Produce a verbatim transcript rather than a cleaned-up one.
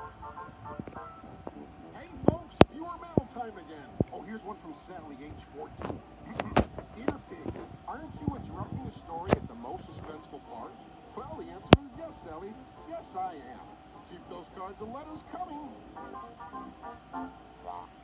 Hey folks, viewer mail time again. Oh, here's one from Sally, age fourteen. Dear Pig, aren't you interrupting the story at the most suspenseful part? Well, the answer is yes, Sally. Yes, I am. Keep those cards and letters coming.